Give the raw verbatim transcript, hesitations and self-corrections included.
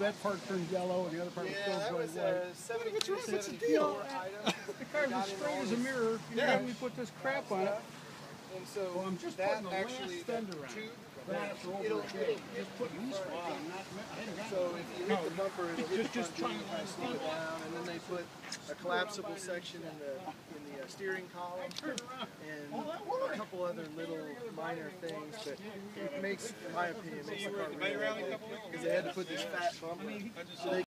that part turned yellow and the other part was Yeah, still that was going white. uh, seventy-two, What's the seventy-four deal? item. The car's as straight as a mirror. You Yeah. know, we put this crap on it. And so Well, I'm just that putting the actually, last that fender on. tube, That's over it'll, it. it'll Just putting these front on. Not, I hadn't got So if you hit the bumper, it'll hit just, the just front trying wheel, to kind of slow it down, and then they put a collapsible section in the in the uh, steering column, and a couple other little minor things, but it makes, in my opinion, it makes the car really because they had to put this fat bumper so they